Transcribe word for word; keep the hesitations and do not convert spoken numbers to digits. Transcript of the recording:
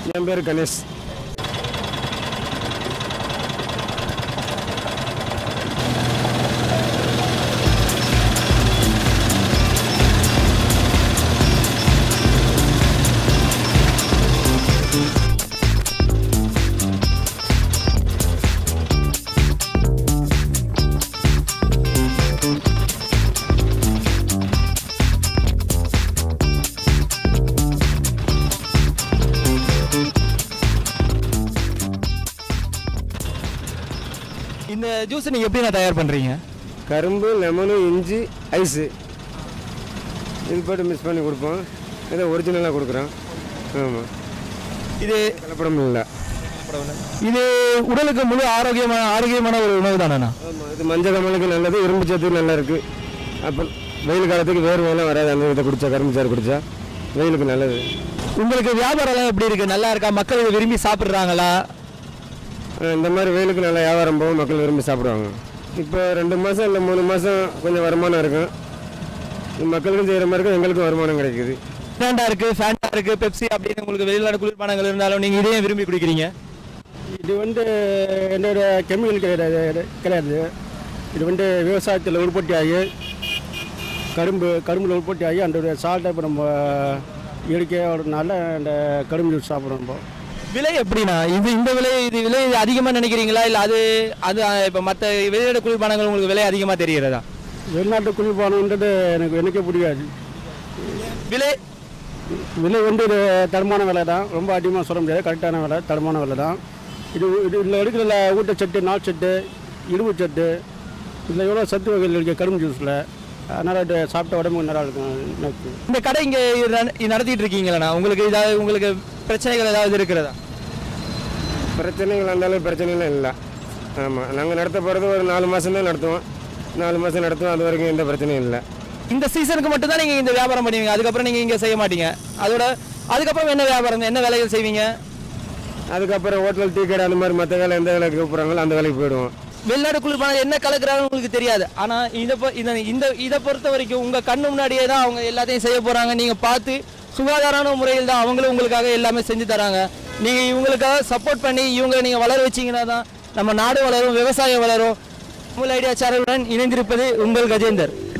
என் பேர் கணேஷ். இந்த ஜூஸ் நீங்கள் எப்படி நான் தயார் பண்ணுறீங்க? கரும்பு, லெமனு, இஞ்சி, ஐஸு இது போட்டு மிக்ஸ் பண்ணி கொடுப்போம். இதை ஒரிஜினலாக கொடுக்குறோம். ஆமாம், இது கலப்படம் இல்லை. இது உடலுக்கு முழு ஆரோக்கியமான ஆரோக்கியமான ஒரு உணவு தானேண்ணா? ஆமாம், இது மஞ்சள் கமலுக்கு நல்லது, இரும்பு சத்துக்கு நல்லா இருக்குது. அப்போ வெயில் காலத்துக்கு வேறு வேலை வராது. அந்த இதை குடித்தா, கரும்பு சாறு குடித்தா வெயிலுக்கு நல்லது. உங்களுக்கு வியாபாரம்லாம் எப்படி இருக்குது? நல்லா இருக்கா? மக்கள் இதை விரும்பி சாப்பிட்றாங்களா? இந்த மாதிரி வெயிலுக்கு நல்லா வியாபாரம் போகும், மக்கள் விரும்பி சாப்பிடுவாங்க. இப்போ ரெண்டு மாதம் இல்லை மூணு மாதம் கொஞ்சம் வருமானம் இருக்கும். மக்களுக்கும் செய்கிற மாதிரி இருக்கும், எங்களுக்கும் வருமானம் கிடைக்குது. ஃபேண்டா இருக்குது, ஃபேண்டா இருக்குது, பெப்சி அப்படின்னு உங்களுக்கு வெளிநாடு குளிர்பானங்கள் இருந்தாலும் நீங்கள் இதையும் விரும்பி குடிக்கிறீங்க? இது வந்து என்னோட கெமிக்கல் கிடையாது கிடையாது இது வந்து விவசாயத்தில் உற்பத்தி ஆகி கரும்பு கரும்பில் உற்பத்தி ஆகி அந்த சால்ட்டை இப்போ நம்ம இயற்கையோடனால அந்த கரும்பு ஜூஸ் சாப்பிட்றோம். நம்ம விலை எப்படின்னா இது இந்த விலை இது விலை அதிகமாக நினைக்கிறீங்களா? இல்லை அது அது இப்போ மற்ற வெளிநாடு குளிர்பானங்கள் உங்களுக்கு விலை அதிகமாக தெரிகிறதா? வெளிநாட்டு குளிர்பானம்ன்றது எனக்கு எனக்கே பிடிக்காது. விலை விலை வந்து ஒரு தரமான விலை தான், ரொம்ப அதிகமாக சொல்ல முடியாது, கரெக்டான விலை, தரமான விலை தான். இது இது இதில் இருக்கிற ஊட்டச்சத்து, நார்ச்சத்து, இரும்பு சத்து, இதில் எவ்வளோ சத்து வகைகள் இருக்குது கரும்பு ஜூஸில். அதனால் இது சாப்பிட்ட உடம்புக்கு நல்லா இருக்கும். இந்த கடை இங்கே நடத்திட்டு இருக்கீங்களா? உங்களுக்கு ஏதாவது உங்களுக்கு பிரச்சனைகள் ஏதாவது இருக்கிறதா? பிரச்சனைகள் இருந்தாலும் பிரச்சனைகளும் இல்லை. ஆமாம், நாங்கள் நடத்த போகிறது ஒரு நாலு மாதம் தான் நடத்துவோம். நாலு மாதம் நடத்துவோம், அது வரைக்கும் எந்த பிரச்சனையும் இல்லை. இந்த சீசனுக்கு மட்டும் தான் நீங்கள் இந்த வியாபாரம் பண்ணுவீங்க, அதுக்கப்புறம் நீங்கள் இங்கே செய்ய மாட்டீங்க. அதோட அதுக்கப்புறம் என்ன வியாபாரம், என்ன வேலைகள் செய்வீங்க? அதுக்கப்புறம் ஹோட்டல், டீ கடை, அந்த மாதிரி மற்ற வேலை எந்த வேலைக்கு கூப்பிட்றாங்களோ அந்த வேலைக்கு போயிடுவோம். வெளிநாடு குளிர்பானம் என்ன கலக்குறாங்கன்னு உங்களுக்கு தெரியாது. ஆனால் இதை இந்த இதை பொறுத்த வரைக்கும் உங்கள் கண்ணு முன்னாடியே தான் அவங்க எல்லாத்தையும் செய்ய போகிறாங்க. நீங்கள் பார்த்து சுகாதாரமான முறையில் தான் அவங்களும் உங்களுக்காக எல்லாமே செஞ்சு தராங்க. நீங்கள் இவங்களுக்காக சப்போர்ட் பண்ணி இவங்களை நீங்கள் வளர வச்சிங்கன்னா தான் நம்ம நாடு வளரும், விவசாயம் வளரும். உங்கள் ஐடியா சேனலுடன் இணைந்திருப்பது உங்கள் கஜேந்தர்.